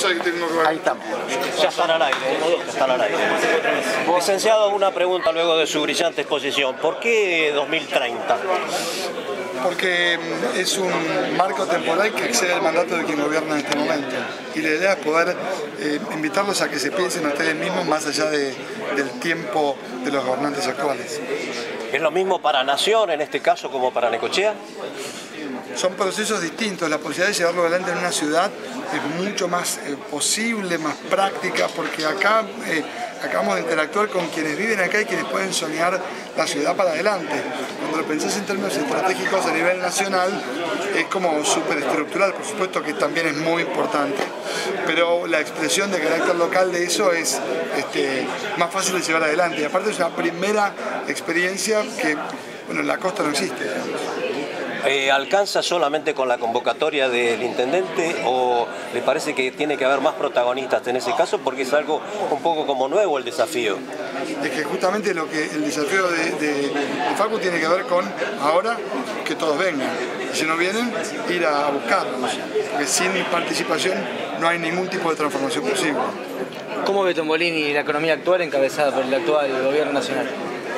cosa que tengo que ver. Ahí estamos. Ya están al aire, ya están al aire. Licenciado, una pregunta luego de su brillante exposición. ¿Por qué 2030? Porque es un marco temporal que excede el mandato de quien gobierna en este momento. Y la idea es poder invitarlos a que se piensen ustedes mismos más allá del tiempo de los gobernantes actuales. ¿Es lo mismo para Nación, en este caso, como para Necochea? Son procesos distintos. La posibilidad de llevarlo adelante en una ciudad es mucho más posible, más práctica, porque acá acabamos de interactuar con quienes viven acá y quienes pueden soñar la ciudad para adelante. Cuando lo pensás en términos estratégicos a nivel nacional, es como superestructural, por supuesto que también es muy importante, pero la expresión de carácter local de eso es más fácil de llevar adelante. Y aparte es una primera experiencia que, bueno, en la costa no existe, digamos. ¿Alcanza solamente con la convocatoria del intendente o le parece que tiene que haber más protagonistas en ese caso? Porque es algo un poco como nuevo el desafío. Es que justamente el desafío de Facu tiene que ver con ahora que todos vengan. Y si no vienen, ir a buscarlos. Porque sin participación no hay ningún tipo de transformación posible. ¿Cómo ve Tombolini la economía actual encabezada por el actual gobierno nacional?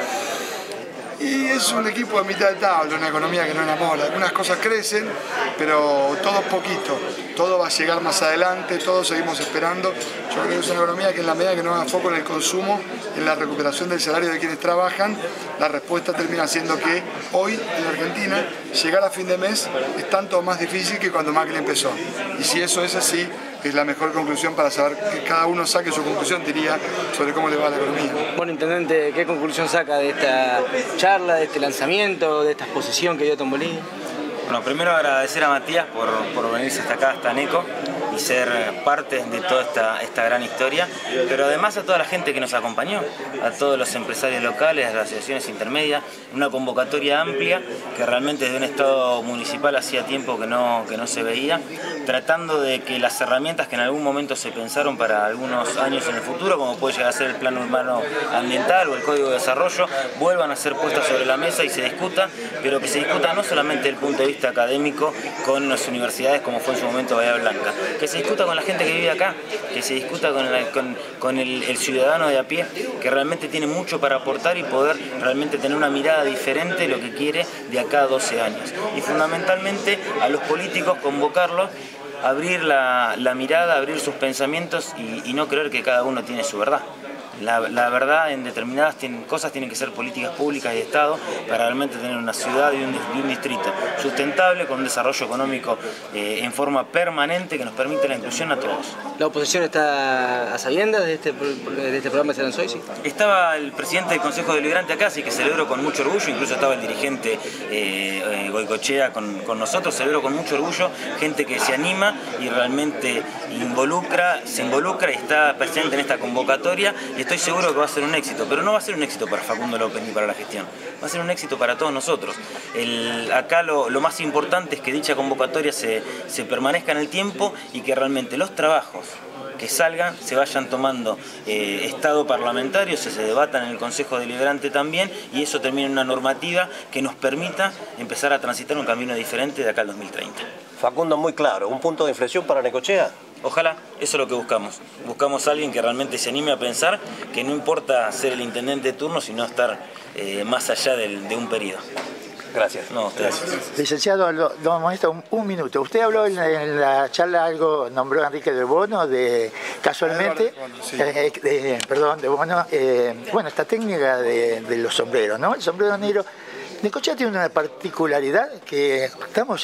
Y es un equipo de mitad de tabla, una economía que no enamora. Algunas cosas crecen, pero todo poquito. Todo va a llegar más adelante, todos seguimos esperando. Yo creo que es una economía que en la medida que no haga foco en el consumo, en la recuperación del salario de quienes trabajan, la respuesta termina siendo que hoy en Argentina llegar a fin de mes es tanto más difícil que cuando Macri empezó. Y si eso es así, es la mejor conclusión para saber que cada uno saque su conclusión, diría, sobre cómo le va a la economía. Bueno, intendente, ¿qué conclusión saca de esta charla, de este lanzamiento, de esta exposición que dio Tombolini? Bueno, primero agradecer a Matías por venirse hasta acá, hasta Neco, y ser parte de toda esta gran historia, pero además a toda la gente que nos acompañó, a todos los empresarios locales, a las asociaciones intermedias, una convocatoria amplia que realmente desde un Estado municipal hacía tiempo que no se veía, tratando de que las herramientas que en algún momento se pensaron para algunos años en el futuro, como puede llegar a ser el Plan Urbano Ambiental o el Código de Desarrollo, vuelvan a ser puestas sobre la mesa y se discuta, pero que se discuta no solamente desde el punto de vista académico con las universidades como fue en su momento Bahía Blanca, que se discuta con la gente que vive acá, que se discuta con el ciudadano de a pie, que realmente tiene mucho para aportar y poder realmente tener una mirada diferente de lo que quiere de acá a 12 años. Y fundamentalmente a los políticos convocarlos, abrir la mirada, abrir sus pensamientos y no creer que cada uno tiene su verdad. La verdad en determinadas cosas tienen que ser políticas públicas y de Estado para realmente tener una ciudad y un distrito sustentable con un desarrollo económico en forma permanente que nos permite la inclusión a todos. ¿La oposición está a sabiendas de este programa que se lanzó hoy? Sí. Estaba el presidente del Consejo Deliberante acá, así que celebro con mucho orgullo, incluso estaba el dirigente Goicoechea con nosotros, celebro con mucho orgullo, gente que se anima y realmente se involucra y está presente en esta convocatoria. Y estoy seguro que va a ser un éxito, pero no va a ser un éxito para Facundo López ni para la gestión, va a ser un éxito para todos nosotros. Acá lo más importante es que dicha convocatoria se permanezca en el tiempo y que realmente los trabajos que salgan se vayan tomando estado parlamentario, se debatan en el Consejo Deliberante también y eso termine en una normativa que nos permita empezar a transitar un camino diferente de acá al 2030. Facundo, muy claro, ¿un punto de inflexión para Necochea? Ojalá, eso es lo que buscamos. Buscamos a alguien que realmente se anime a pensar que no importa ser el intendente de turno, sino estar más allá de un periodo. Gracias. No, gracias. Licenciado, don Maestro, un minuto. Usted habló en la charla algo, nombró a Enrique de Bono, casualmente, sí. De Bono, bueno, esta técnica de los sombreros, ¿no? El sombrero negro. Necochea tiene una particularidad que estamos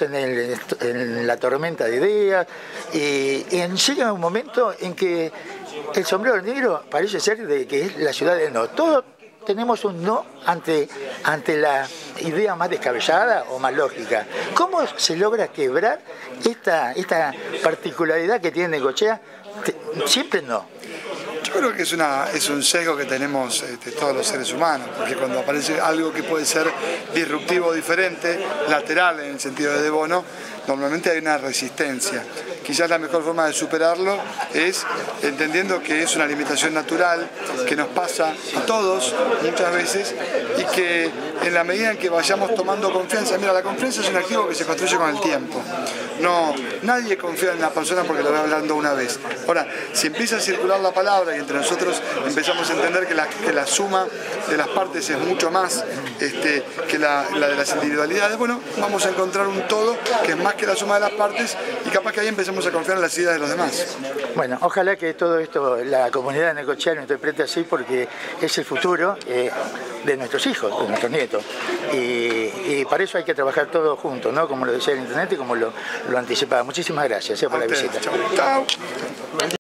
en la tormenta de ideas y llega un momento en que el sombrero negro parece ser que es la ciudad del no. Todos tenemos un no ante la idea más descabellada o más lógica. ¿Cómo se logra quebrar esta particularidad que tiene Necochea? Siempre no. Yo creo que es un sesgo que tenemos todos los seres humanos, porque cuando aparece algo que puede ser disruptivo, diferente, lateral en el sentido de Bono, normalmente hay una resistencia. Quizás la mejor forma de superarlo es entendiendo que es una alimentación natural, que nos pasa a todos muchas veces y que en la medida en que vayamos tomando confianza, mira, la confianza es un activo que se construye con el tiempo. No, nadie confía en la persona porque lo ve hablando una vez. Ahora, si empieza a circular la palabra y entre nosotros empezamos a entender que la suma de las partes es mucho más que la de las individualidades, bueno, vamos a encontrar un todo que es más que la suma de las partes y capaz que ahí empezamos a confiar en las ideas de los demás. Bueno, ojalá que todo esto la comunidad de Necochea lo interprete así porque es el futuro de nuestros hijos, de nuestros nietos. Y para eso hay que trabajar todos juntos, ¿no? Como lo decía el intendente y como lo anticipaba. Muchísimas gracias por la visita. Chao.